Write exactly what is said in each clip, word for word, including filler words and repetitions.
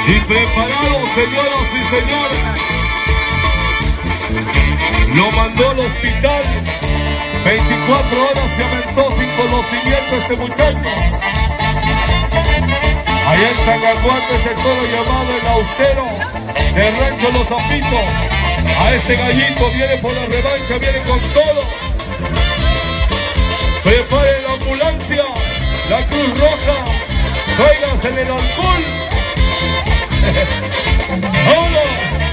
Y preparado, señoras y señores. Lo mandó al hospital. veinticuatro horas se aventó sin conocimiento este muchacho. Allá en Sangaguate, sector llamado El Austero, de Rancho Los Zapitos. A este gallito viene por la revancha, viene con todo. Preparen la ambulancia, la Cruz Roja, tráiganse el alcohol. ¡Vámonos!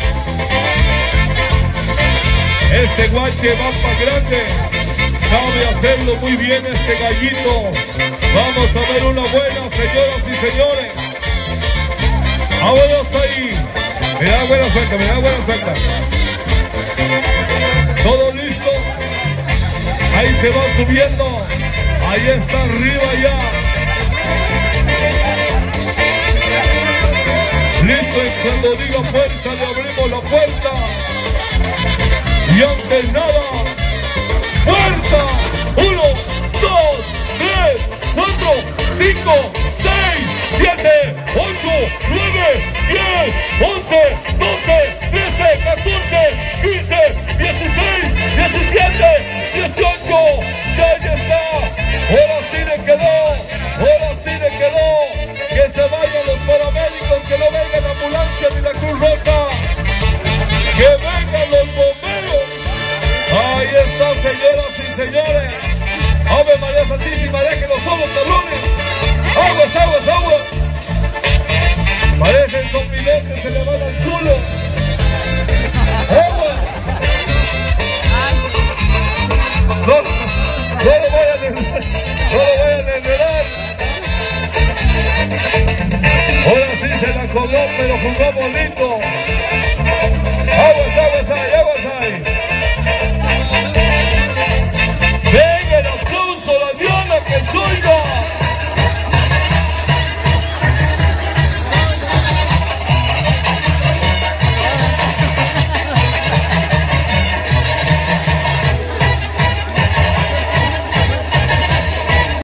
Este guache va para grande, sabe hacerlo muy bien este gallito. Vamos a ver una buena, señoras y señores. Vámonos ahí. Me da buena suelta, me da buena suelta. Todo listo. Ahí se va subiendo. Ahí está arriba ya. Listo, y cuando diga puerta le abrimos la puerta. Y antes nada, puerta. Uno, dos, tres, cuatro, cinco, seis, siete, ocho, nueve, diez, once, doce, trece, catorce, quince, dieciséis, diecisiete, dieciocho. Ya ahí está. Ahora sí le quedó. Ahora sí le quedó. Que se vayan los paramédicos, que no venga la ambulancia ni la Cruz Roja. Que vengan los bomberos. Ahí está, señoras y señores. Ave María Santísima, déjenos solos, cabrones. Aguas, aguas, aguas. Parecen sopilotes, se le van al culo. Aguas. No, no lo voy a desvelar. No lo voy a desvelar. Ahora sí se la cobró, pero jugó bonito.